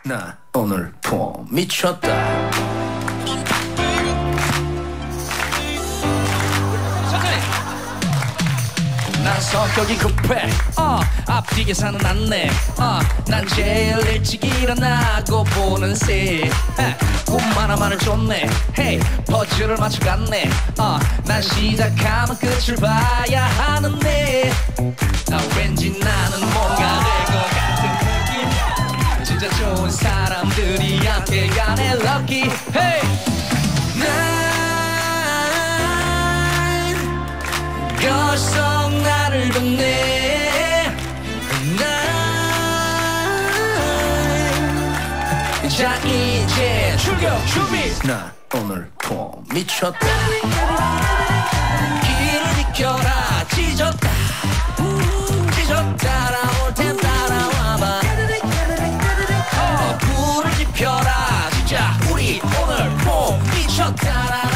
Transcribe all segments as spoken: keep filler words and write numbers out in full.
나 오늘 폼미쳤다. 난 성격이 급해 어, 앞뒤 계산은 안내 어, 난 제일 일찍 일어나고 보는 새 꿈 하나만을 쫓네 hey, 퍼즐을 맞춰갔네 어, 난 시작하면 끝을 봐야 하는데 아, 왠지 나는 뭔가 될 것 같은 느낌 진짜 좋은 사람들이 함께 가네 lucky hey. 난 벌써 나를 보내 난 자 이제 출격 준비 나 오늘 폼미쳤다 길을 비켜라 찢었다 찢었다 나올 땐 따라와봐 어, 불을 지펴라 진짜 우리 오늘 폼미쳤다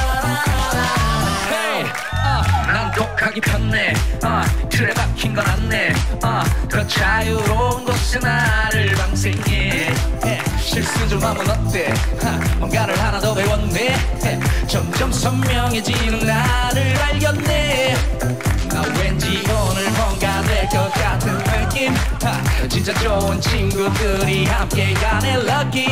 난 독하기 편해 어, 틀에 박힌 건 안내 어, 그 자유로운 곳에 나를 방생해 예, 실수 좀 하면 어때 하, 뭔가를 하나 더 배웠네 예, 점점 선명해지는 나를 알겠네 나 왠지 오늘 뭔가 될 것 같은 느낌 하, 진짜 좋은 친구들이 함께 가네 lucky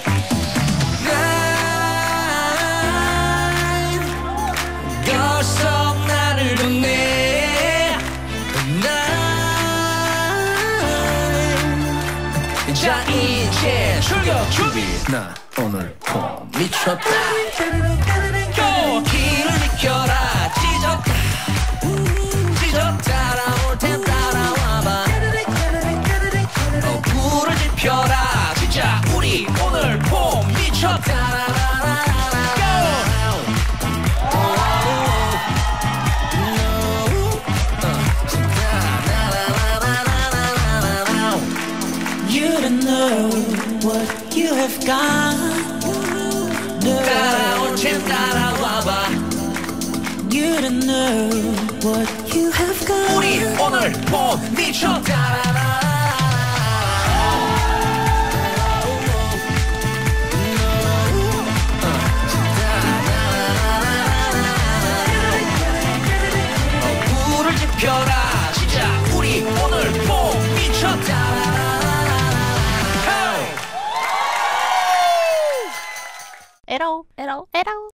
난 벌써 나를 보내 난 자 이제 출격 준비 나 오늘 폼미쳤다 길을 비켜라 찢었다 찢었다 나올 땐 따라와봐 어, 불을 지펴라 진짜 우리 오늘 폼미쳤다 What you have got no. 따라올 땐 따라와봐 You don't know what you have got 우리 오늘 폼미쳤다 불을 지펴라 진짜 우리 오늘 폼미쳤다 에러 에러 에러